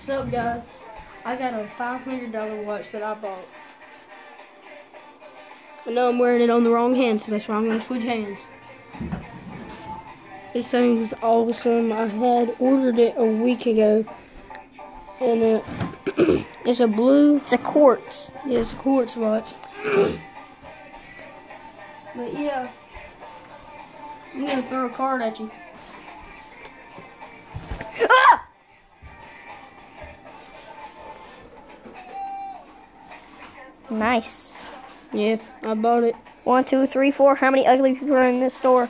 What's up, guys? I got a $500 watch that I bought. I know I'm wearing it on the wrong hand, so that's why I'm going to switch hands. This thing's awesome. I had ordered it a week ago. And it's a blue... It's a quartz. Yeah, it's a quartz watch. But yeah. I'm going to throw a card at you. Ah! Nice. Yeah, I bought it. 1, 2, 3, 4. How many ugly people are in this store?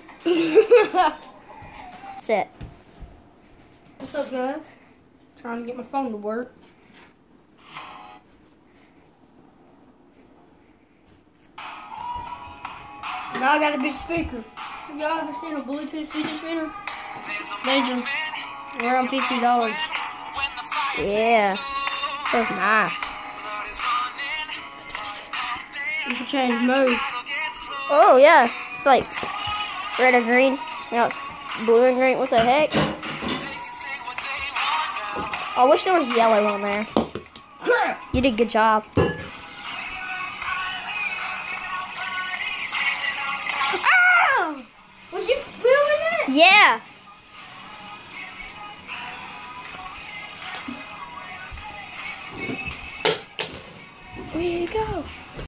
Set. What's up, guys? Trying to get my phone to work. Now I got a big speaker. Have y'all ever seen a Bluetooth fidget spinner? These are around $50. Yeah. That's nice. You can change mode. Oh, yeah. It's like red or green. Now it's blue and green. What the heck? I wish there was yellow on there. You did a good job. Oh! Was you filming that? Yeah. Where you go?